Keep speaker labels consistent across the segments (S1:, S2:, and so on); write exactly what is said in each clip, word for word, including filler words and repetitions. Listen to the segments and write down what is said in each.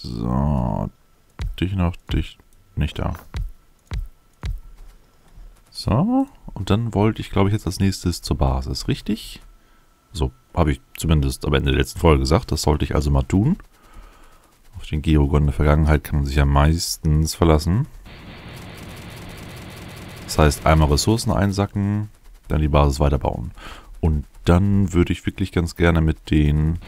S1: So. Dich noch, dich nicht da. So. Und dann wollte ich, glaube ich, jetzt als nächstes zur Basis, richtig? So, habe ich zumindest am Ende der letzten Folge gesagt. Das sollte ich also mal tun. Auf den Geogon der Vergangenheit kann man sich ja meistens verlassen. Das heißt, einmal Ressourcen einsacken, dann die Basis weiterbauen. Und dann würde ich wirklich ganz gerne mit den...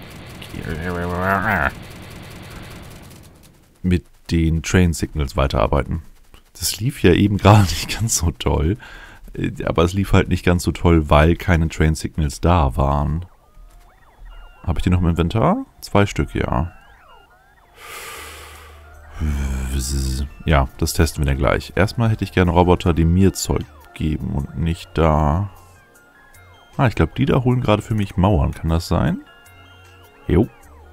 S1: mit den Train Signals weiterarbeiten. Das lief ja eben gerade nicht ganz so toll. Aber es lief halt nicht ganz so toll, weil keine Train Signals da waren. Habe ich die noch im Inventar? Zwei Stück, ja. Ja, das testen wir dann gleich. Erstmal hätte ich gerne Roboter, die mir Zeug geben und nicht da... Ah, ich glaube, die da holen gerade für mich Mauern. Kann das sein? Jo.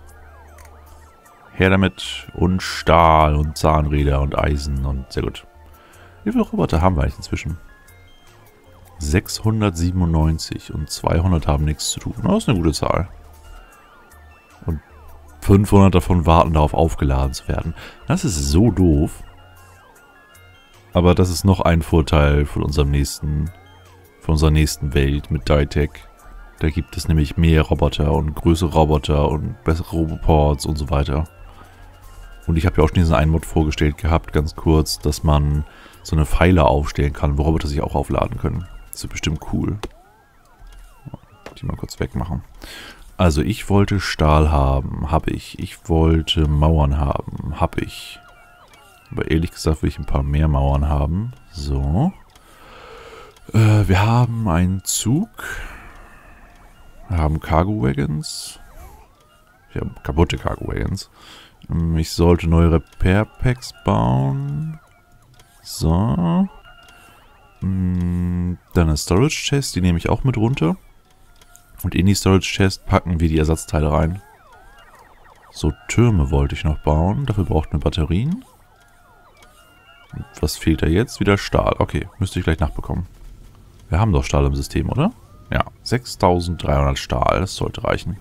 S1: Her damit. Und Stahl und Zahnräder und Eisen und sehr gut. Wie viele Roboter haben wir eigentlich inzwischen? sechshundertsiebenundneunzig und zweihundert haben nichts zu tun. Das ist eine gute Zahl. Und fünfhundert davon warten darauf, aufgeladen zu werden. Das ist so doof. Aber das ist noch ein Vorteil von unserem nächsten, von unserer nächsten Welt mit Ditech. Da gibt es nämlich mehr Roboter und größere Roboter und bessere Roboports und so weiter. Und ich habe ja auch schon diesen einen Mod vorgestellt gehabt, ganz kurz, dass man so eine Pfeiler aufstellen kann, wo Roboter sich auch aufladen können. Das wird bestimmt cool. Die mal kurz wegmachen. Also ich wollte Stahl haben, habe ich. Ich wollte Mauern haben, habe ich. Aber ehrlich gesagt will ich ein paar mehr Mauern haben. So. Äh, wir haben einen Zug. Wir haben Cargo Wagons. Wir haben kaputte Cargo Wagons. Ich sollte neue Repair Packs bauen. So. Dann eine Storage Chest, die nehme ich auch mit runter. Und in die Storage Chest packen wir die Ersatzteile rein. So, Türme wollte ich noch bauen. Dafür braucht man Batterien. Und was fehlt da jetzt? Wieder Stahl. Okay, müsste ich gleich nachbekommen. Wir haben doch Stahl im System, oder? Ja, sechstausenddreihundert Stahl. Das sollte reichen.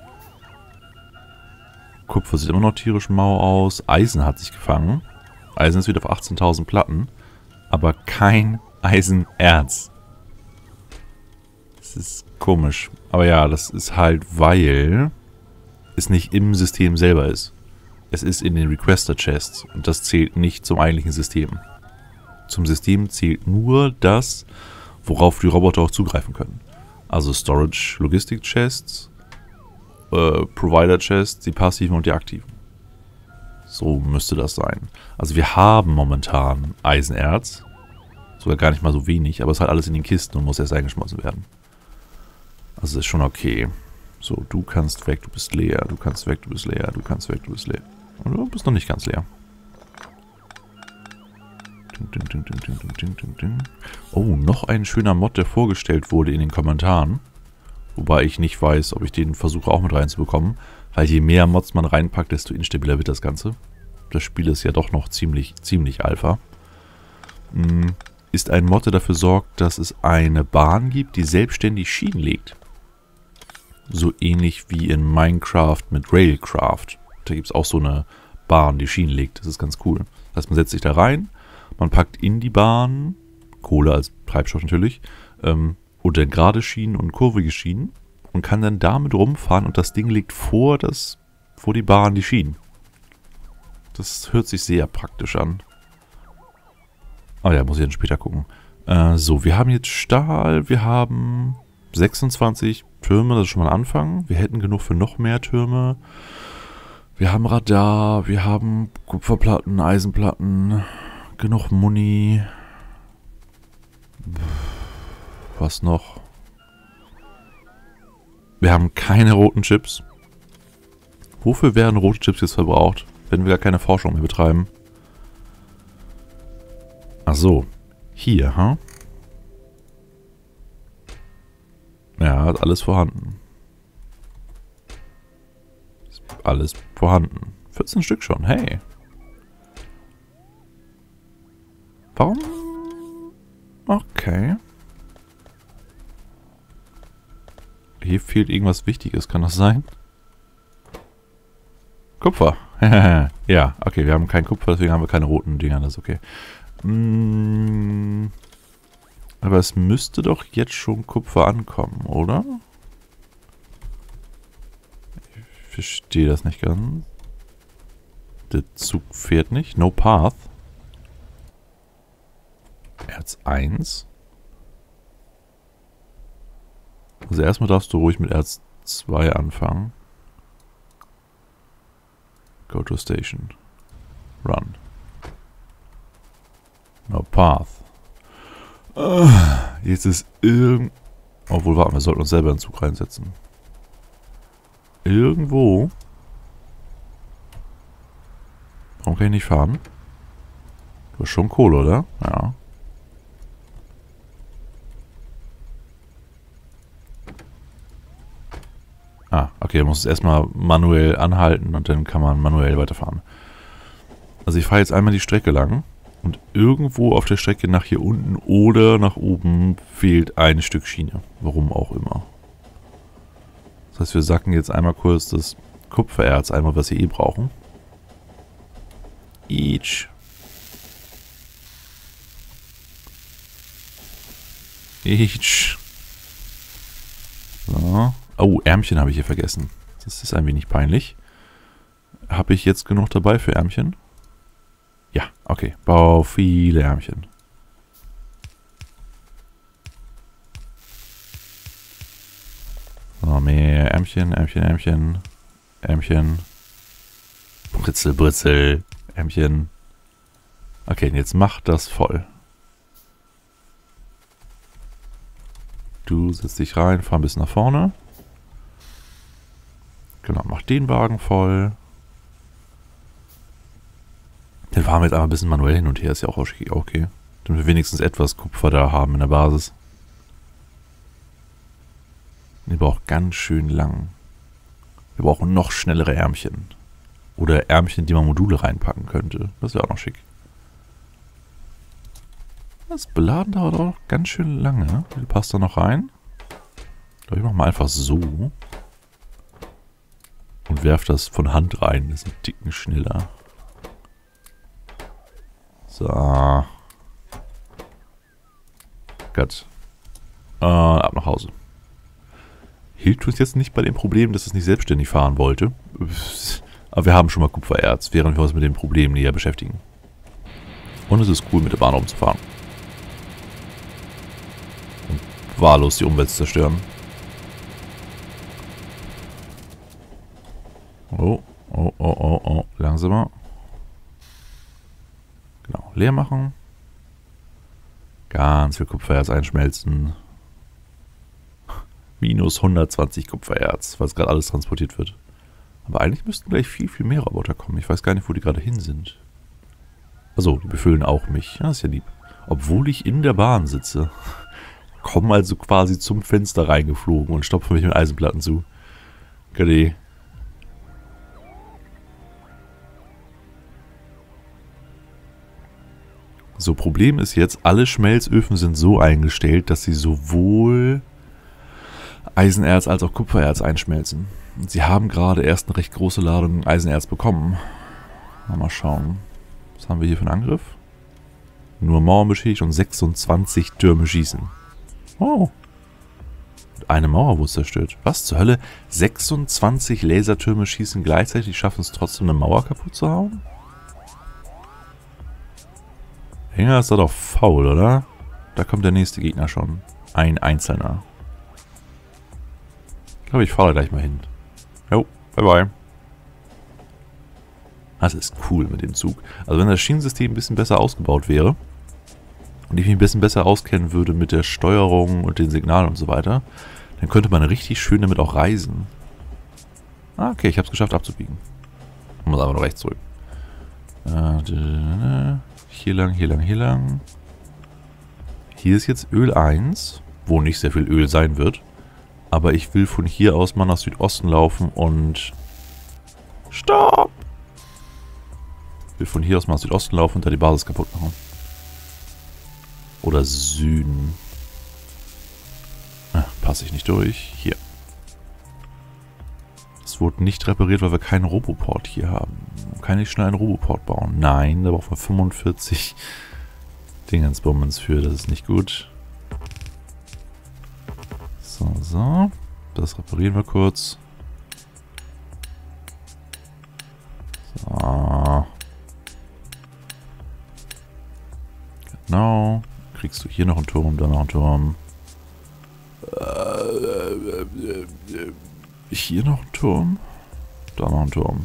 S1: Kupfer sieht immer noch tierisch mau aus. Eisen hat sich gefangen. Eisen ist wieder auf achtzehntausend Platten. Aber kein Eisenerz. Das ist komisch. Aber ja, das ist halt, weil es nicht im System selber ist. Es ist in den Requester-Chests. Und das zählt nicht zum eigentlichen System. Zum System zählt nur das, worauf die Roboter auch zugreifen können. Also Storage, Logistik-Chests, äh, Provider-Chests, die passiven und die aktiven. So müsste das sein. Also wir haben momentan Eisenerz. Sogar gar nicht mal so wenig, aber es ist halt alles in den Kisten und muss erst eingeschmolzen werden. Also das ist schon okay. So, du kannst weg, du bist leer, du kannst weg, du bist leer, du kannst weg, du bist leer. Und du bist noch nicht ganz leer. Oh, noch ein schöner Mod, der vorgestellt wurde in den Kommentaren. Wobei ich nicht weiß, ob ich den versuche auch mit reinzubekommen. Weil je mehr Mods man reinpackt, desto instabiler wird das Ganze. Das Spiel ist ja doch noch ziemlich, ziemlich Alpha. Hm. Ist ein Mod, der dafür sorgt, dass es eine Bahn gibt, die selbstständig Schienen legt. So ähnlich wie in Minecraft mit Railcraft. Da gibt es auch so eine Bahn, die Schienen legt. Das ist ganz cool. Das heißt, man setzt sich da rein, man packt in die Bahn, Kohle als Treibstoff natürlich, ähm, oder gerade Schienen und kurvige Schienen und kann dann damit rumfahren und das Ding legt vor, das, vor die Bahn die Schienen. Das hört sich sehr praktisch an. Ah ja, muss ich dann später gucken. Äh, so, wir haben jetzt Stahl, wir haben sechsundzwanzig Türme, das ist schon mal ein Anfang. Wir hätten genug für noch mehr Türme. Wir haben Radar, wir haben Kupferplatten, Eisenplatten, genug Muni. Was noch? Wir haben keine roten Chips. Wofür werden rote Chips jetzt verbraucht, wenn wir gar keine Forschung mehr betreiben? Ach so, hier, ha? Huh? Ja, hat alles vorhanden. Ist alles vorhanden. vierzehn Stück schon, hey. Warum? Okay. Hier fehlt irgendwas Wichtiges, kann das sein? Kupfer, Ja, okay, wir haben kein Kupfer, deswegen haben wir keine roten Dinger, das ist okay. Mm, aber es müsste doch jetzt schon Kupfer ankommen, oder? Ich verstehe das nicht ganz. Der Zug fährt nicht. No path. Erz eins. Also erstmal darfst du ruhig mit Erz zwei anfangen. Go to station. Run. No path. Uh, jetzt ist irgend... Obwohl, warten, wir sollten uns selber einen Zug reinsetzen. Irgendwo... Warum kann ich nicht fahren? Du hast schon Kohle, oder? Ja. Ah, okay, man muss es erstmal manuell anhalten und dann kann man manuell weiterfahren. Also ich fahre jetzt einmal die Strecke lang und irgendwo auf der Strecke nach hier unten oder nach oben fehlt ein Stück Schiene. Warum auch immer. Das heißt, wir sacken jetzt einmal kurz das Kupfererz einmal, was wir eh brauchen. Each. Each. So. Oh, Ärmchen habe ich hier vergessen. Das ist ein wenig peinlich. Habe ich jetzt genug dabei für Ärmchen? Ja, okay. Bau viele Ärmchen. So, mehr Ärmchen, Ärmchen, Ärmchen. Ärmchen. Britzel, Britzel. Ärmchen. Okay, jetzt mach das voll. Du setzt dich rein, fahr ein bisschen nach vorne. Genau, mach den Wagen voll. Den fahren wir jetzt einmal ein bisschen manuell hin und her, ist ja auch okay. Damit wir wenigstens etwas Kupfer da haben in der Basis. Die braucht ganz schön lang. Wir brauchen noch schnellere Ärmchen. Oder Ärmchen, die man Module reinpacken könnte. Das wäre auch noch schick. Das Beladen dauert auch noch ganz schön lange. Wie passt da noch rein? Ich glaube, ich mache mal einfach so. Und werfe das von Hand rein. Das ist ein Ticken schneller. So. Gut. Äh, ab nach Hause. Hilft uns jetzt nicht bei dem Problem, dass es nicht selbstständig fahren wollte. Aber wir haben schon mal Kupfererz, während wir uns mit dem Problem näher beschäftigen. Und es ist cool, mit der Bahn rumzufahren. Und wahllos die Umwelt zu zerstören. Oh, oh, oh, oh, oh. Langsamer. Genau, leer machen. Ganz viel Kupfererz einschmelzen. Minus hundertzwanzig Kupfererz, weil es gerade alles transportiert wird. Aber eigentlich müssten gleich viel, viel mehr Roboter kommen. Ich weiß gar nicht, wo die gerade hin sind. Achso, die befüllen auch mich. Ja, ist ja lieb. Obwohl ich in der Bahn sitze. Kommen also quasi zum Fenster reingeflogen und stopfen mich mit Eisenplatten zu. Gade. So, Problem ist jetzt, alle Schmelzöfen sind so eingestellt, dass sie sowohl Eisenerz als auch Kupfererz einschmelzen. Und sie haben gerade erst eine recht große Ladung Eisenerz bekommen. Mal schauen. Was haben wir hier für einen Angriff? Nur Mauern beschädigt und sechsundzwanzig Türme schießen. Oh. Eine Mauer wurde zerstört. Was zur Hölle? sechsundzwanzig Lasertürme schießen gleichzeitig, schaffen es trotzdem, eine Mauer kaputt zu hauen? Hänger ist da doch faul, oder? Da kommt der nächste Gegner schon. Ein einzelner. Ich glaube, ich fahre da gleich mal hin. Jo, bye bye. Das ist cool mit dem Zug. Also wenn das Schienensystem ein bisschen besser ausgebaut wäre und ich mich ein bisschen besser auskennen würde mit der Steuerung und den Signalen und so weiter, dann könnte man richtig schön damit auch reisen. Ah, okay, ich habe es geschafft abzubiegen. Ich muss aber noch rechts zurück. Hier lang, hier lang, hier lang. Hier ist jetzt Öl eins, wo nicht sehr viel Öl sein wird. Aber ich will von hier aus mal nach Südosten laufen und... Stopp! Ich will von hier aus mal nach Südosten laufen und da die Basis kaputt machen. Oder Süden. Ah, passe ich nicht durch. Hier. Das Es wurde nicht repariert, weil wir keinen Roboport hier haben. Kann ich schnell einen Roboport bauen? Nein, da brauchen wir fünfundvierzig Dingensbummens für. Das ist nicht gut. So, so. Das reparieren wir kurz. So. Genau. Kriegst du hier noch einen Turm, da noch einen Turm. Hier noch ein Turm. Da noch ein Turm.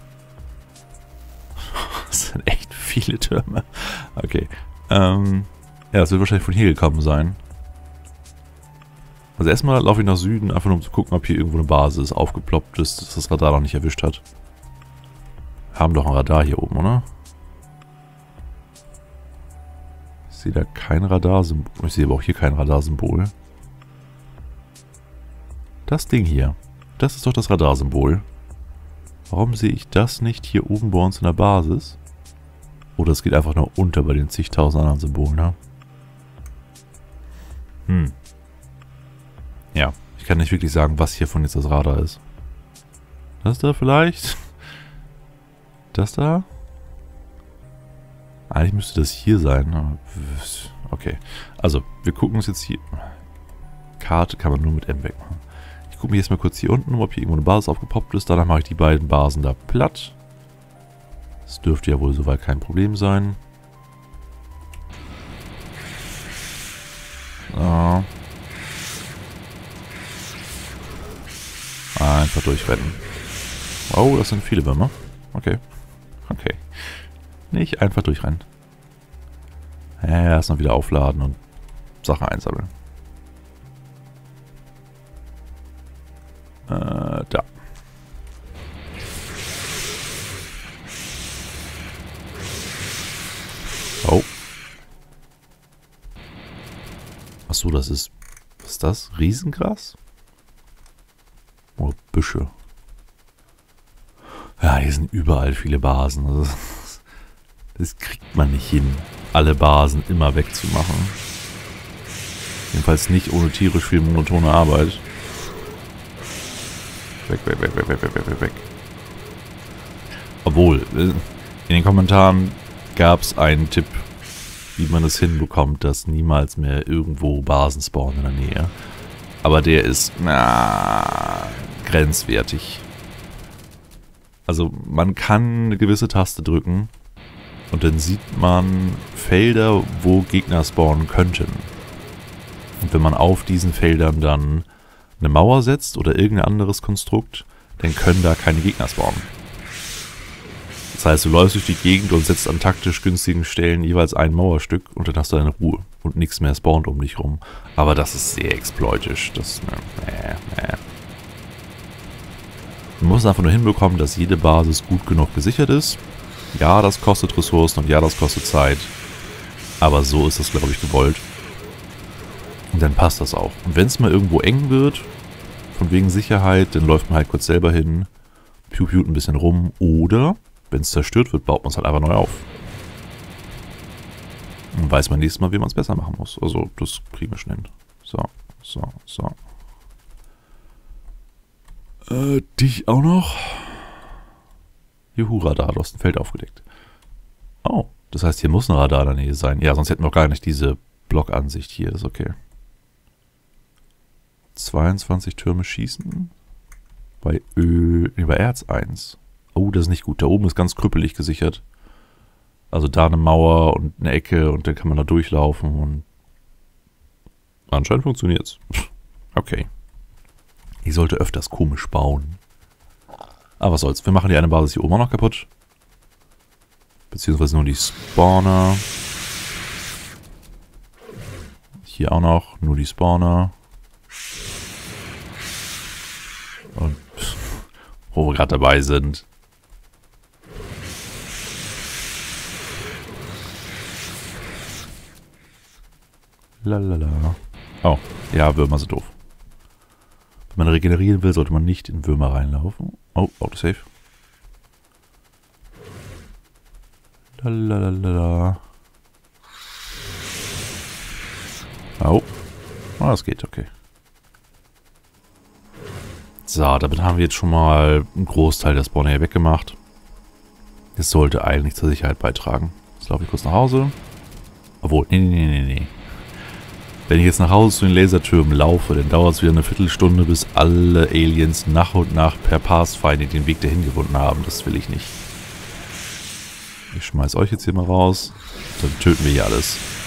S1: Das sind echt viele Türme. Okay. Ähm, ja, das wird wahrscheinlich von hier gekommen sein. Also erstmal laufe ich nach Süden, einfach nur um zu gucken, ob hier irgendwo eine Basis aufgeploppt ist, dass das Radar noch nicht erwischt hat. Haben doch ein Radar hier oben, oder? Ich sehe da kein Radarsymbol. Ich sehe aber auch hier kein Radarsymbol. Das Ding hier. Das ist doch das Radarsymbol. Warum sehe ich das nicht hier oben bei uns in der Basis? Oder es geht einfach nur unter bei den zigtausend anderen Symbolen, ne? Hm. Ja, ich kann nicht wirklich sagen, was hiervon jetzt das Radar ist. Das da vielleicht? Das da? Eigentlich müsste das hier sein. Okay. Also, wir gucken uns jetzt hier... Karte kann man nur mit M wegmachen. Ich gucke mir jetzt mal kurz hier unten, ob hier irgendwo eine Basis aufgepoppt ist. Danach mache ich die beiden Basen da platt. Das dürfte ja wohl soweit kein Problem sein. So. Einfach durchrennen. Oh, das sind viele Würmer. Okay. Okay. Nicht einfach durchrennen. Ja, erst noch wieder aufladen und Sachen einsammeln. Äh, da. Oh. Achso, das ist... Was ist das? Riesengras? Oder Büsche? Ja, hier sind überall viele Basen. Also, das kriegt man nicht hin, alle Basen immer wegzumachen. Jedenfalls nicht ohne tierisch viel monotone Arbeit. Weg, weg, weg, weg, weg, weg, weg, weg. Obwohl, in den Kommentaren gab es einen Tipp, wie man es hinbekommt, dass niemals mehr irgendwo Basen spawnen in der Nähe. Aber der ist, na, grenzwertig. Also man kann eine gewisse Taste drücken und dann sieht man Felder, wo Gegner spawnen könnten. Und wenn man auf diesen Feldern dann eine Mauer setzt oder irgendein anderes Konstrukt, dann können da keine Gegner spawnen. Das heißt, du läufst durch die Gegend und setzt an taktisch günstigen Stellen jeweils ein Mauerstück und dann hast du deine Ruhe und nichts mehr spawnt um dich rum. Aber das ist sehr exploitisch. Das, äh, äh. Man muss einfach nur hinbekommen, dass jede Basis gut genug gesichert ist. Ja, das kostet Ressourcen und ja, das kostet Zeit. Aber so ist das, glaube ich, gewollt. Und dann passt das auch. Und wenn es mal irgendwo eng wird, von wegen Sicherheit, dann läuft man halt kurz selber hin, piu-piut ein bisschen rum. Oder, wenn es zerstört wird, baut man es halt einfach neu auf. Dann weiß man nächstes Mal, wie man es besser machen muss. Also, das kriegen wir schon hin. So, so, so. Äh, dich auch noch? Juhu, Radar, du hast ein Feld aufgedeckt. Oh, das heißt, hier muss ein Radar in der Nähe sein. Ja, sonst hätten wir auch gar nicht diese Blockansicht hier. Das ist okay. zweiundzwanzig Türme schießen. Bei Öl, nee, bei Erz eins. Oh, das ist nicht gut. Da oben ist ganz krüppelig gesichert. Also da eine Mauer und eine Ecke und dann kann man da durchlaufen und anscheinend funktioniert's. Okay. Ich sollte öfters komisch bauen. Aber was soll's. Wir machen die eine Basis hier oben auch noch kaputt. Beziehungsweise nur die Spawner. Hier auch noch. Nur die Spawner. Und wo wir gerade dabei sind. Lalala. Oh, ja, Würmer sind doof. Wenn man regenerieren will, sollte man nicht in Würmer reinlaufen. Oh, Autosave. Lalalala. Oh. Oh, das geht, okay. So, damit haben wir jetzt schon mal einen Großteil der Spawner hier weggemacht. Das sollte eigentlich zur Sicherheit beitragen. Jetzt laufe ich kurz nach Hause. Obwohl, nee, nee, nee, nee. Wenn ich jetzt nach Hause zu den Lasertürmen laufe, dann dauert es wieder eine Viertelstunde, bis alle Aliens nach und nach per Pathfinder den Weg dahin gefunden haben. Das will ich nicht. Ich schmeiß euch jetzt hier mal raus. Dann töten wir hier alles.